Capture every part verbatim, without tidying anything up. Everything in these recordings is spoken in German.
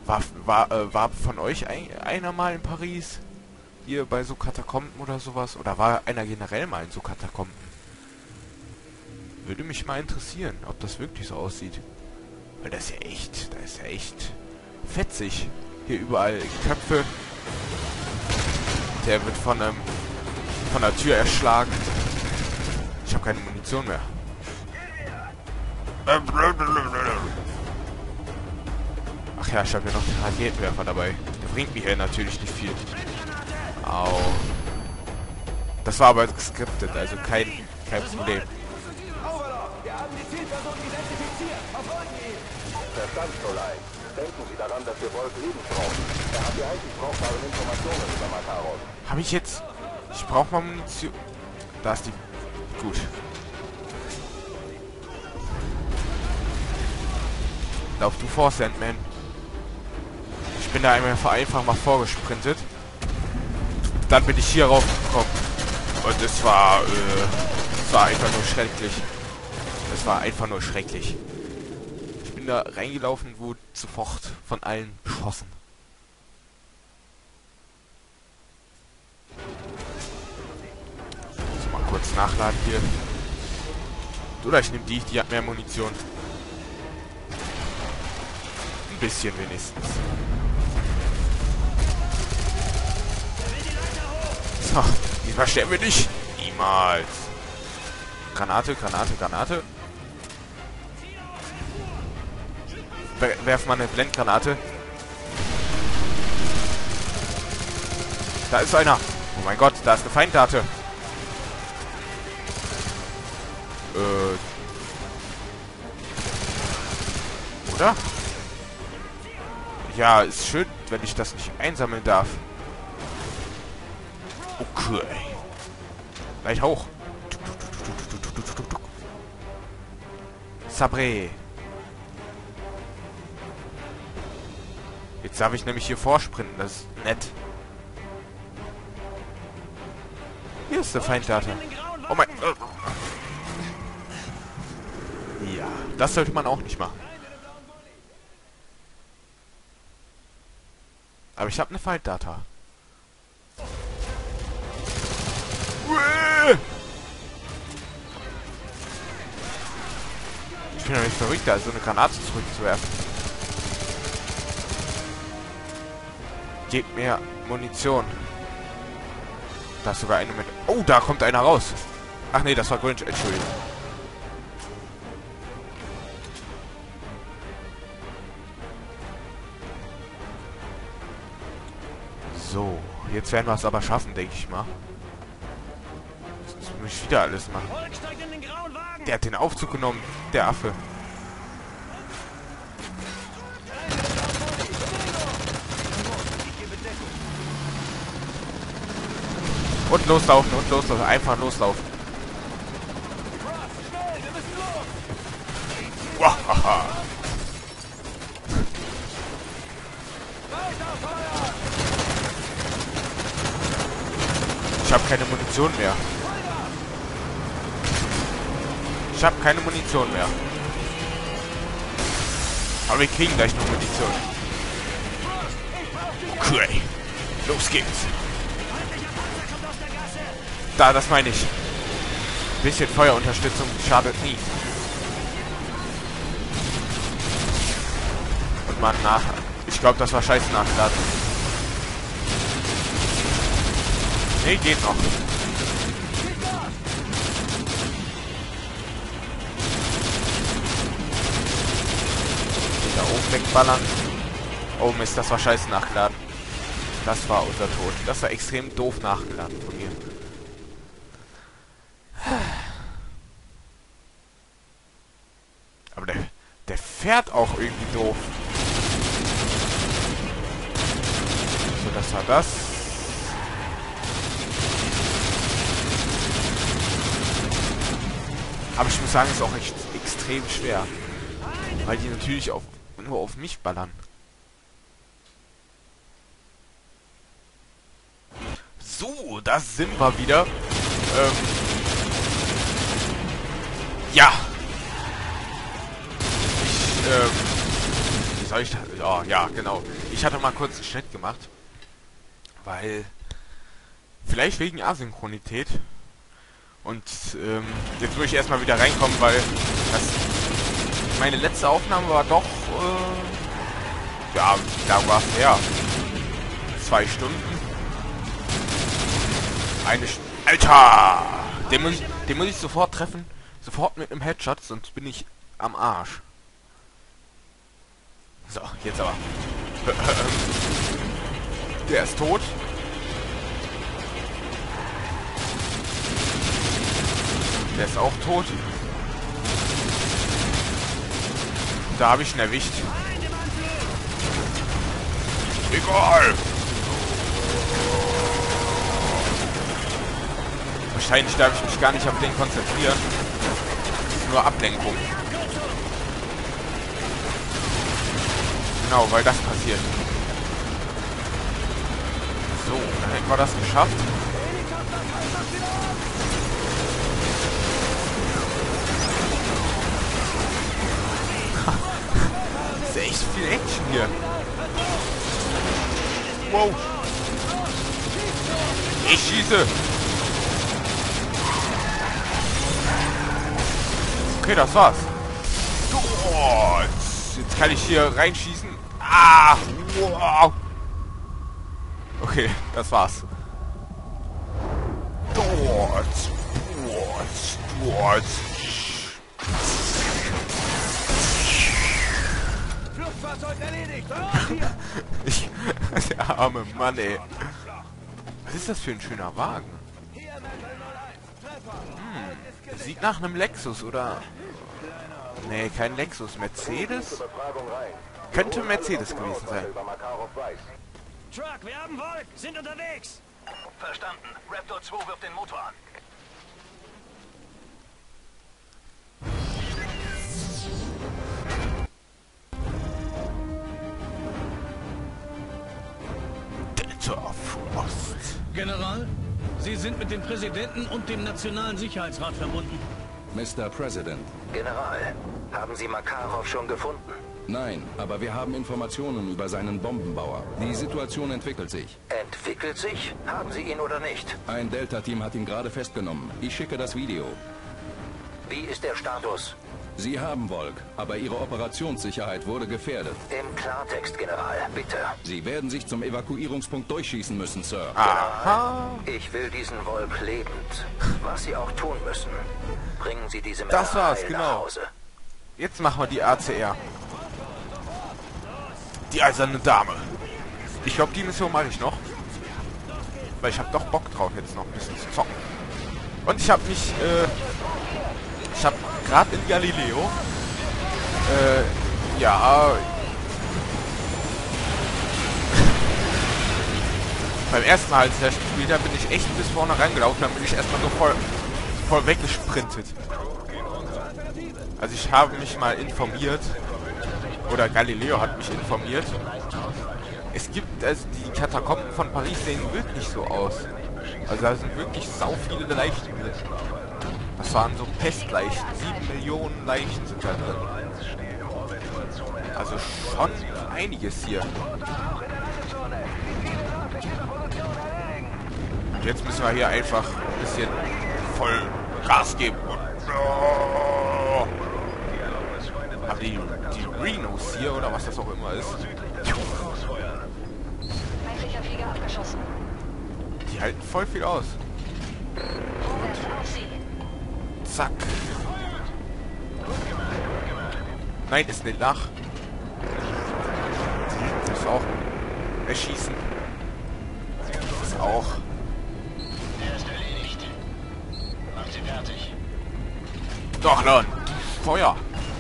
War, war, äh, war von euch ein, einer mal in Paris? Hier bei so Katakomben oder sowas? Oder war einer generell mal in so Katakomben? Würde mich mal interessieren, ob das wirklich so aussieht. Weil das ist ja echt, das ist ja echt fetzig. Hier überall Köpfe. Der wird von einem, von der Tür erschlagen. Ich habe keine Munition mehr. Ach ja, ich habe ja noch den Raketenwerfer dabei. Der bringt mir hier natürlich nicht viel. Au. Das war aber geskriptet, also kein, kein Problem. Wir haben die Zielperson identifiziert. Verfolgen ihn! Verstand, Solai. Denken Sie daran, dass wir Wolf Lebens brauchen. Er hat die einzig brauchbaren Informationen über Makaros. Habe ich jetzt... Ich brauche mal Munition... Da ist die... Gut. Lauf du vor, Sandman. Ich bin da einmal einfach mal vorgesprintet. Dann bin ich hier raufgekommen. Und es war... Äh, es war einfach nur schrecklich. Es war einfach nur schrecklich. Ich bin da reingelaufen, wurde sofort von allen beschossen. So, mal kurz nachladen hier. Oder ich nehme die, die hat mehr Munition. Ein bisschen wenigstens. So, diesmal sterben wir nicht. Niemals. Granate, Granate, Granate. Werf mal eine Blendgranate. Da ist einer. Oh mein Gott, da ist eine Feindkarte. Äh. Oder? Ja, ist schön, wenn ich das nicht einsammeln darf. Okay. Gleich hoch. Sabre. Jetzt darf ich nämlich hier vorsprinten. Das ist nett. Hier ist der Feinddata. Oh mein... Äh. Ja, das sollte man auch nicht machen. Aber ich habe eine Feinddata. Ich bin doch nicht verrückt, da so eine Granate zurückzuwerfen. Gebt mir Munition. Da ist sogar eine mit... Oh, da kommt einer raus. Ach nee, das war Grinch. Entschuldigung. So, jetzt werden wir es aber schaffen, denke ich mal. Jetzt muss ich wieder alles machen. Der hat den Aufzug genommen, der Affe. Und loslaufen, und loslaufen. Einfach loslaufen. Wahaha. Ich habe keine Munition mehr. Ich habe keine Munition mehr. Aber wir kriegen gleich noch Munition. Okay. Los geht's. Da, das meine ich. Ein bisschen Feuerunterstützung schadet nie. Und man nach... Ich glaube, das war scheiße nachgeladen. Nee, geht noch. Da oben wegballern. Oh Mist, das war scheiße nachgeladen. Das war unser Tod. Das war extrem doof nachgeladen von mir. Aber der, der fährt auch irgendwie doof. So, das war das. Aber ich muss sagen, es ist auch echt extrem schwer. Weil die natürlich auf, nur auf mich ballern. So, da sind wir wieder. Ähm, ja. Ich, ähm, wie soll ich da? Oh, ja, genau. Ich hatte mal kurz einen Schnitt gemacht, weil vielleicht wegen Asynchronität. Und ähm, jetzt muss ich erstmal wieder reinkommen, weil das meine letzte Aufnahme war doch äh, ja, da war es her. Zwei Stunden. Eine St Alter! Den muss, ich, den muss ich sofort treffen. Sofort mit einem Headshot, sonst bin ich am Arsch. So, jetzt aber. Der ist tot. Der ist auch tot. Da habe ich ihn erwischt. Egal! Wahrscheinlich darf ich mich gar nicht auf den konzentrieren. Nur Ablenkung. Genau, weil das passiert. So, dann hätten wir das geschafft. Das ist echt viel Action hier. Wow. Ich schieße. Okay, das war's. Oh, jetzt, jetzt kann ich hier reinschießen. Ah, wow. Okay, das war's. Dort, dort, dort. Fluchtfahrzeug erledigt. Ich, der arme Mann, ey. Was ist das für ein schöner Wagen? Hm, sieht nach einem Lexus, oder? Nee, kein Lexus. Mercedes? Könnte Mercedes gewesen sein. Truck, wir haben Volk, sind unterwegs. Verstanden. Raptor zwei wirft den Motor an. Delta Frost. General, Sie sind mit dem Präsidenten und dem Nationalen Sicherheitsrat verbunden. Mister President. General, haben Sie Makarov schon gefunden? Nein, aber wir haben Informationen über seinen Bombenbauer. Die Situation entwickelt sich. Entwickelt sich? Haben Sie ihn oder nicht? Ein Delta-Team hat ihn gerade festgenommen. Ich schicke das Video. Wie ist der Status? Sie haben Volk, aber Ihre Operationssicherheit wurde gefährdet. Im Klartext, General, bitte. Sie werden sich zum Evakuierungspunkt durchschießen müssen, Sir. Aha. Ich will diesen Volk lebend. Was Sie auch tun müssen. Bringen Sie diese Männer Das war's, heil genau. nach Hause. Jetzt machen wir die A C R. Die eiserne Dame. Ich glaube, die Mission mache ich noch. Weil ich habe doch Bock drauf, jetzt noch ein bisschen zu zocken. Und ich habe mich, äh, ich habe gerade in Galileo, äh, ja, beim ersten Mal, als ich das gespielt habe, bin ich echt bis vorne reingelaufen, dann bin ich erstmal so voll, voll weggesprintet. Also ich habe mich mal informiert, oder Galileo hat mich informiert. Es gibt, also die Katakomben von Paris sehen wirklich so aus. Also da sind wirklich sau viele Leichen drin. Das waren so Pestleichen. Sieben Millionen Leichen sind da drin. Also schon einiges hier. Und jetzt müssen wir hier einfach ein bisschen voll Gas geben. Und, oh, haben die, die Renos hier oder was das auch immer ist. Feindlicher Flieger abgeschossen. Die halten voll viel aus. Zack. Nein, ist nicht nach. Das ist auch erschießen. Das ist auch. Der ist erledigt. Macht sie fertig. Doch, Leon. Feuer.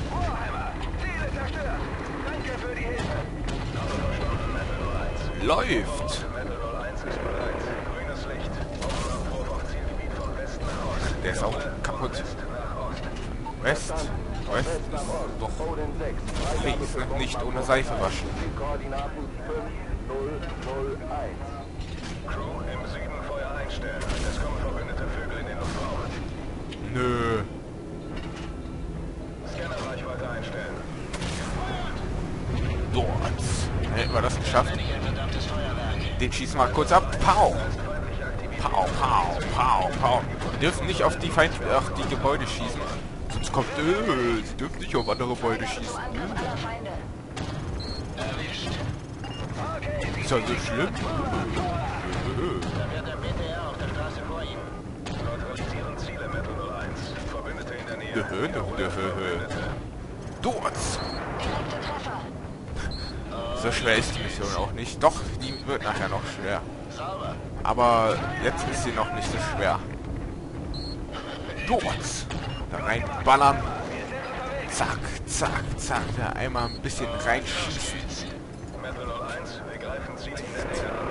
Läuft. Der ist auch kaputt. West. West ist doch links, ne? Nicht ohne Seife waschen. Koordinaten fünf null null eins. Crew im Süden Feuer einstellen. Es kommen verbündete Vögel in den Luftraum. Nö. Scannerreichweite einstellen. Dort. Dann hätten wir das geschafft. Den schießen wir kurz ab. Pau. Pau, pau, pau, pau. Wir dürfen nicht auf die Feind, auf die Gebäude schießen. Sonst kommt, äh, sie dürfen nicht auf andere Gebäude schießen. Aller Feinde. Ist ja so schlimm. Neutralisieren Ziele, Metal null eins. Verbündete in der Nähe. Dort. Direkte Treffer. So schwer ist die Mission auch nicht. Doch, die wird nachher noch schwer. Aber jetzt ist sie noch nicht so schwer. Dort. Da reinballern. Zack, zack, zack. Da einmal ein bisschen reinschießen. Metal null eins, wir greifen Ziel in der Nähe an.